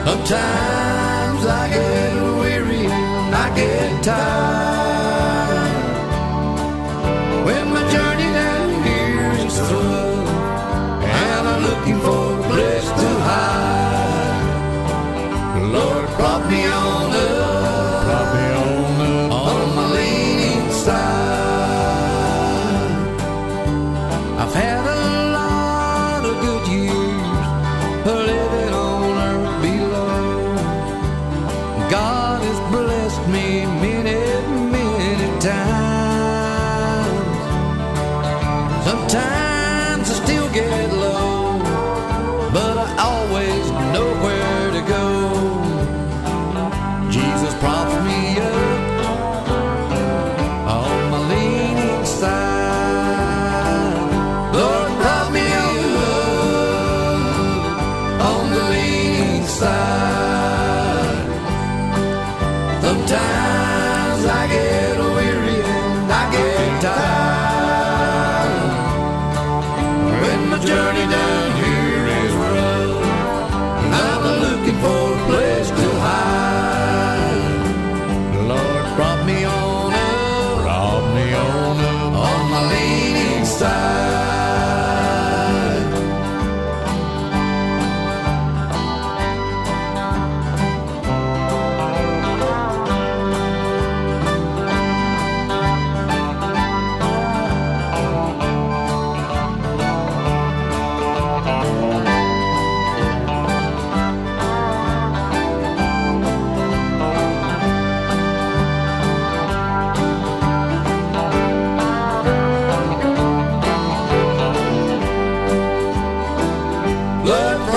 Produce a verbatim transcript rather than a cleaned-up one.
Sometimes I get weary and I get tired. When my journey down here is through and I'm looking for a place to hide, Lord, prop me on up, prop me on up on my leaning side. I've had a lot of good years living on earth below. God has blessed me many, many times. Sometimes I still get low, but I always know where to go. Jesus props me up on my leaning side. Lord, prop me up on the leaning side. Sometimes I get weary and I get tired. When my journey down here is rough and I'm looking for a place to hide, Lord, prop me on up, prop me on up on my leaning side. Lord,